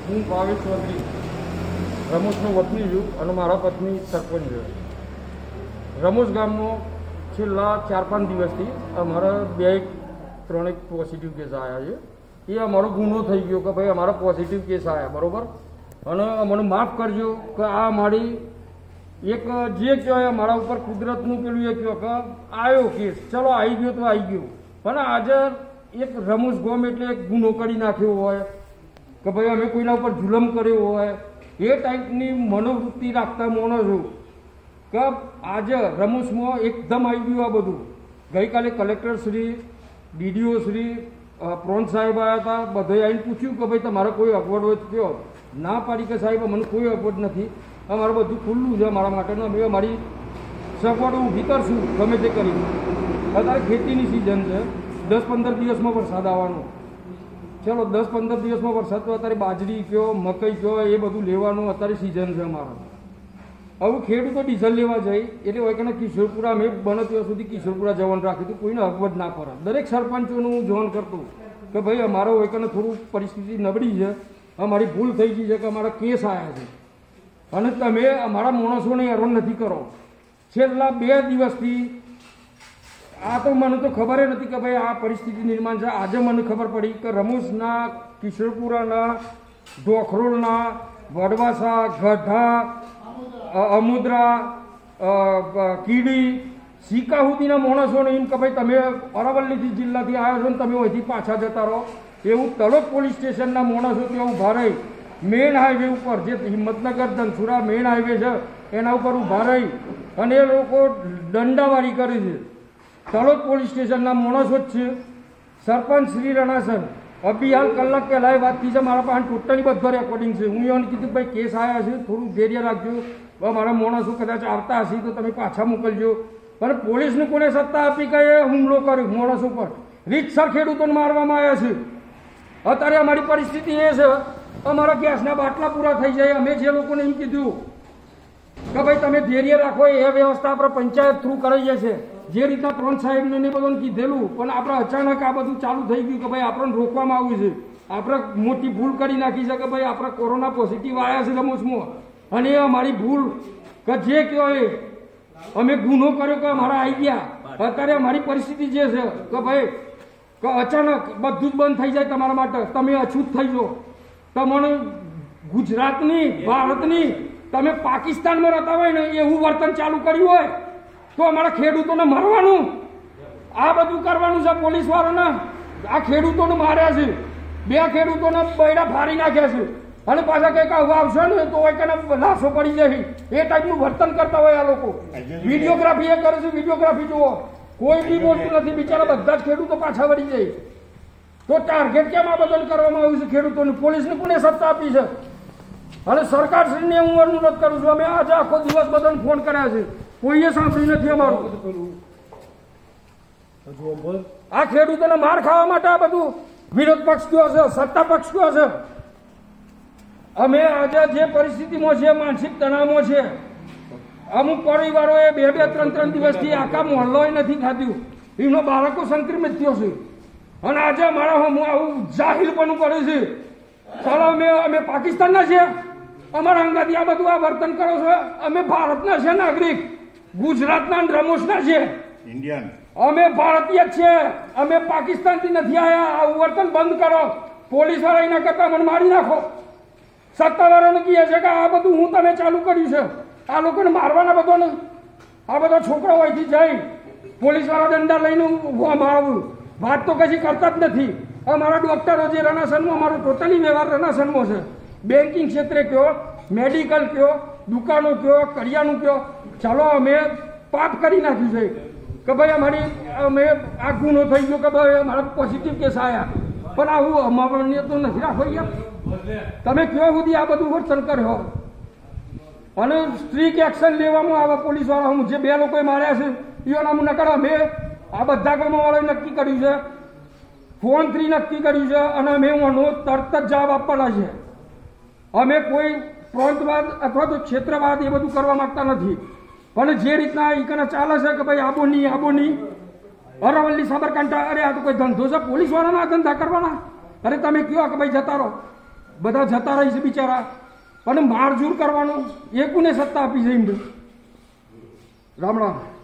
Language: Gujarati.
હું ભાવેશ ચૌધરી રમોસનો વતની છું અને મારા પત્ની સરપંચ છે. રમોસ ગામમાં છેલ્લા 4-5 દિવસથી અમારા 2-3 પોઝિટિવ કેસ આવ્યા છે. એ અમારો ગુનો થઈ ગયો કે ભાઈ અમારા પોઝિટિવ કેસ આવ્યા, બરાબર. અને અમને માફ કરજો કે આ મારી એક જે કહેવાય મારા ઉપર કુદરતનું પેલું એ કહો કે આવ્યો કેસ, ચલો આવી ગયો તો આવી ગયો. પણ આજે એક રમોસ ગામ એટલે એક ગુનો કરી નાખ્યો હોય કે ભાઈ અમે કોઈના ઉપર જુલમ કર્યો હોય, એ ટાઈપની મનોવૃત્તિ રાખતા માણસો કે આજે રમોસમાં એકદમ આવી ગયું આ બધું. ગઈકાલે કલેક્ટર શ્રી, ડીડીઓ શ્રી, પ્રોન્સ સાહેબ આવ્યા હતા. બધાએ આવીને પૂછ્યું કે ભાઈ તમારે કોઈ અગવડ હોય તો કહો. ના પાડી કે સાહેબ મને કોઈ અગવડ નથી, અમારે બધું ખુલ્લું છે મારા માટેનું, અમે અમારી સગવડો ઊભી કરશું ગમે તે કરી. અત્યારે ખેતીની સિઝન છે, 10-15 દિવસમાં વરસાદ આવવાનો. ચલો 10-15 દિવસમાં વરસાદ તો અત્યારે બાજરી કયો, મકઈ કયો, એ બધું લેવાનું અત્યારે સિઝન છે અમારા. હવે ખેડૂતો ડીઝલ લેવા જાય એટલે હોય કે કિશોરપુરા અમે બને ત્યાં સુધી કિશોરપુરા જવાનું રાખ્યું હતું, કોઈને અગવડ ના પડે. દરેક સરપંચોનું હું જોન કરતું કે ભાઈ અમારો હોય કે થોડું પરિસ્થિતિ નબળી છે, અમારી ભૂલ થઈ ગઈ છે કે અમારા કેસ આવ્યા છે અને તમે અમારા માણસોને હેરાન નથી કરો. છેલ્લા 2 દિવસથી આ તો મને તો ખબર નથી કે ભાઈ આ પરિસ્થિતિ નિર્માણ છે. આજે મને ખબર પડી કે રમોસના, કિશોરપુરાના, ઢોખરોલના, વડવાસા, ગઢા, અમુદ્રા, કીડી, સિક્કા સુધીના માણસોને એમ કે ભાઈ તમે અરવલ્લી જિલ્લાથી આવ્યો છો ને તમે અહીંથી પાછા જતા રહો, એવું તલોદ પોલીસ સ્ટેશનના માણસો ત્યાં ઊભા રહી મેઇન હાઈવે ઉપર, જે હિંમતનગર ધનસુરા મેઇન હાઈવે છે એના ઉપર ઊભા રહી અને એ લોકો દંડાવાળી કરે છે. તલોદ પોલીસ સ્ટેશનના માણસો જ છે. સરપંચ શ્રી રણાસન અભી હાલ કલાક પહેલાં એ વાત થઈ છે, મારા પાસે ટોટલી બધો રેકોર્ડિંગ છે. હું એને કીધું ભાઈ કેસ આવ્યા છે, થોડું ધૈર્ય રાખજો, મારા માણસો કદાચ આવતા હશે તો તમે પાછા મોકલજો. પણ પોલીસને કોને સત્તા આપી કે એ હુમલો કર્યો માણસો પર? રીતસર ખેડૂતોને મારવામાં આવ્યા છે. અત્યારે અમારી પરિસ્થિતિ એ છે, અમારા ગેસના બાટલા પૂરા થઈ જાય. અમે જે લોકોને એમ કીધું કે ભાઈ તમે ધૈર્ય રાખો, એ વ્યવસ્થા આપણે પંચાયત થ્રુ કરાઈએ છે, જે રીતના પ્રોન્સ સાહેબને ને બધાને કીધેલું. પણ આપણે અચાનક આ બધું ચાલુ થઈ ગયું કે ભાઈ આપણને રોકવામાં આવ્યું છે. આપણે મોટી ભૂલ કરી નાખી છે કે ભાઈ આપણે કોરોના પોઝિટિવ આવ્યા છે રમોસમાં, અને એ અમારી ભૂલ કે જે કહેવાય અમે ગુનો કર્યો કે અમારા આવી ગયા. અત્યારે અમારી પરિસ્થિતિ જે છે કે ભાઈ કે અચાનક બધું જ બંધ થઈ જાય તમારા માટે, તમે અછૂત થઈ જાઓ. તમને ગુજરાતની, ભારતની, તમે પાકિસ્તાનમાં રહેતા હોય ને એવું વર્તન ચાલુ કર્યું હોય તો અમારા ખેડૂતોને મારવાનું, આ બધું કરવાનું છે પોલીસવાળાને. આ ખેડૂતોને માર્યા છે, 2 ખેડૂતોને બૈડા ફાડી નાખ્યા છે અને પાછા કંઈક આવશે ને તો હોય કે લાશો પડી જાય. એ ટાઈપનું વર્તન કરતા હોય આ લોકો. વિડીયોગ્રાફી એ કરે છે, વિડીયોગ્રાફી જુઓ, કોઈ બી બોલતું નથી. બિચારા બધા જ ખેડૂતો પાછા વળી જાય. તો ટાર્ગેટ કેમ આ બદલ કરવામાં આવ્યું છે ખેડૂતોને? પોલીસને કોને સત્તા આપી છે? અને સરકારશ્રીને હું અનુરોધ કરું છું, અમે આજે આખો દિવસ બધાને ફોન કર્યા છે, કોઈએ સાંભળ્યું નથી અમારું. આ ખેડૂતોને માર ખાવા માટે આ બધું વિરોધ પક્ષ કયો છે, સત્તા પક્ષ કયો છે? અમે આજે જે પરિસ્થિતિમાં છે, માનસિક તણાવમાં છે. અમુક પરિવારોએ 2-3 દિવસથી આખા મોહલ્લોએ નથી ખાધ્યું, એનો બાળકો સંક્રમિત થયો છે. અને આજે અમારા આવું જાહિલપણું કરે છે. ચાલો અમે પાકિસ્તાનના છીએ, અમારા અંગાથી આ બધું આ વર્તન કરો છો. અમે ભારતના છે નાગરિક, ગુજરાતના રમોસના છે, ઇન્ડિયન. અમે ભારતીય છીએ, અમે પાકિસ્તાનથી નથી આવ્યા. આવું વર્તન બંધ કરો. પોલીસ વાળા એના કરતા મને મારી નાખો. સત્તાવાળાને કહે છે કે આ બધું હું તમે ચાલુ કર્યું છે, આ લોકોને મારવાના બધાને. આ બધા છોકરાઓ અહીંથી જાય, પોલીસ વાળા દંડા લઈને મારવું, વાત તો કશી કરતા જ નથી. અમારા ડોક્ટરો જે રણાસનમાં, અમારો ટોટલી વ્યવહાર રણાસનમાં છે. બેન્કિંગ ક્ષેત્રે કયો, મેડિકલ કયો, દુકાનો કયો, કરિયાનું કયો, ચાલો અમે પાપ કરી નાખ્યું છે કે ભાઈ અમે આ ગુનો થઈ ગયો કે ભાઈ અમારા પોઝિટિવ કેસ આવ્યા. પણ આવું અમાન્ય તો નથી રાખો યાર. તમે કયો સુધી આ બધું વર્તન કર્યો અને સ્ટ્રીક એક્શન લેવામાં આવે પોલીસવાળા. હું જે 2 લોકોએ માર્યા છે એના હું નકર અમે આ બધા ગામવાળાએ નક્કી કર્યું છે, ફોન 3 નક્કી કર્યું છે અને અમે એનો તરત જ જવાબ આપવાના છે. અમે કોઈ પ્રાંતવાદ અથવા તો ક્ષેત્રવાદ એ બધું કરવા માંગતા નથી. પણ જે રીતના ઈકને ચાલે છે કે ભાઈ આબોની અરવલ્લી, સાબરકાંઠા, અરે આ તો કોઈ ધંધો છે પોલીસવાળાના ધંધા કરવાના? અરે તમે કહો કે ભાઈ જતા રહો, બધા જતા રહી છે બિચારા, પણ મારઝૂર કરવાનું એ કોને સત્તા આપી છે એમને? રામ રામ.